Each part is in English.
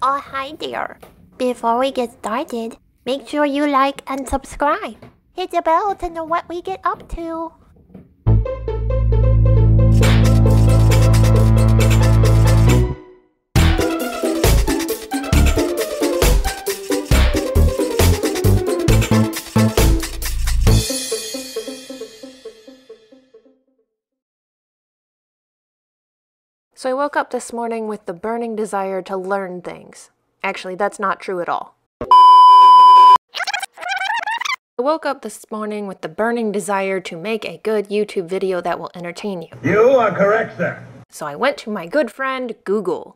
Oh, hi there. Before we get started, make sure you like and subscribe. Hit the bell to know what we get up to. So I woke up this morning with the burning desire to learn things. Actually, that's not true at all. I woke up this morning with the burning desire to make a good YouTube video that will entertain you. You are correct, sir. So I went to my good friend, Google.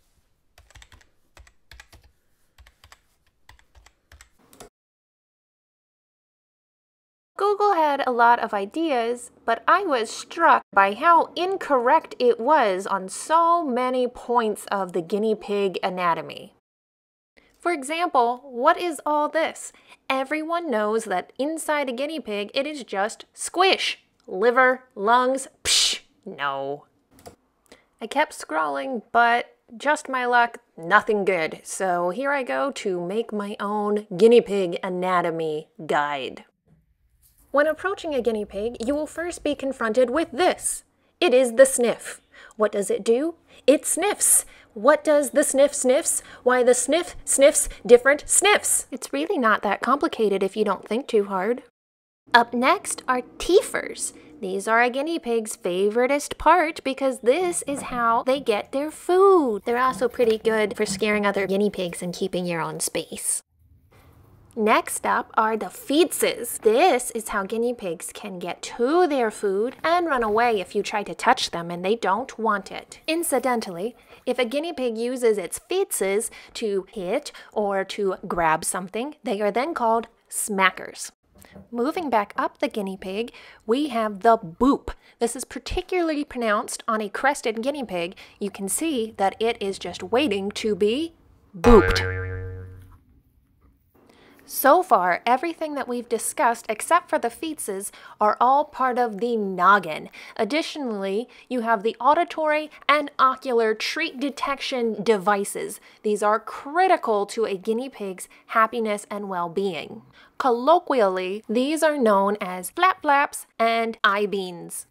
Google had a lot of ideas, but I was struck by how incorrect it was on so many points of the guinea pig anatomy. For example, what is all this? Everyone knows that inside a guinea pig, it is just squish. Liver, lungs, psh, no. I kept scrolling, but just my luck, nothing good. So here I go to make my own guinea pig anatomy guide. When approaching a guinea pig, you will first be confronted with this. It is the sniff. What does it do? It sniffs. What does the sniff sniffs? Why, the sniff sniffs different sniffs. It's really not that complicated if you don't think too hard. Up next are teethers. These are a guinea pig's favoritist part because this is how they get their food. They're also pretty good for scaring other guinea pigs and keeping your own space. Next up are the feetses. This is how guinea pigs can get to their food and run away if you try to touch them and they don't want it. Incidentally, if a guinea pig uses its feetses to hit or to grab something, they are then called smackers. Moving back up the guinea pig, we have the boop. This is particularly pronounced on a crested guinea pig. You can see that it is just waiting to be booped. So far, everything that we've discussed except for the feetses are all part of the noggin. Additionally, you have the auditory and ocular treat detection devices. These are critical to a guinea pig's happiness and well-being. Colloquially, these are known as flap flaps and eye beans.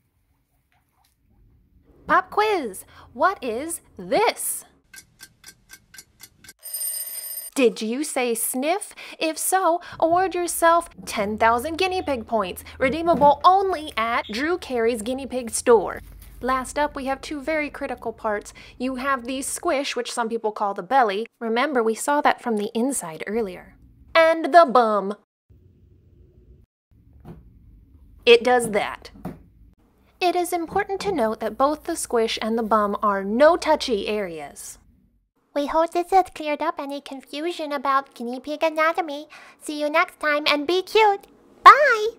Pop quiz! What is this? Did you say sniff? If so, award yourself 10,000 guinea pig points, redeemable only at Drew Carey's Guinea Pig Store. Last up, we have two very critical parts. You have the squish, which some people call the belly. Remember, we saw that from the inside earlier. And the bum. It does that. It is important to note that both the squish and the bum are no-touchy areas. We hope this has cleared up any confusion about guinea pig anatomy. See you next time and be cute. Bye!